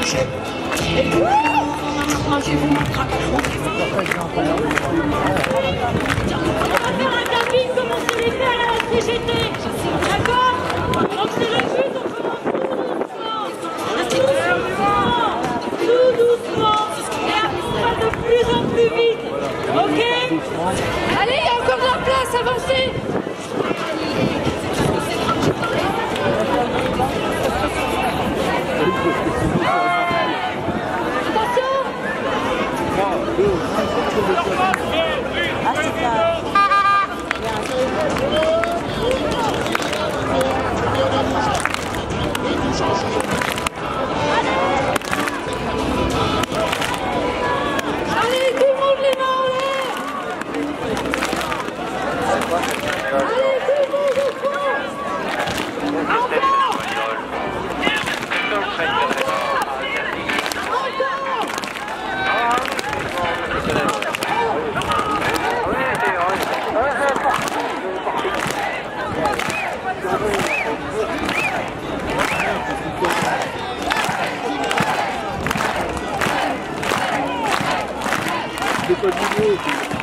bouger. Et vous, mangez-vous ma traque. On va faire un camping comme on se les fait à la CGT. D'accord? Donc c'est le but, on commence tout doucement. Tout doucement. Et après on va de plus en plus vite. Ok? Allez, il y a encore de la place, avancez. Allez, tout le monde les mains en l'air. Allez, tout le monde au fond. Encore. C'est pas du tout.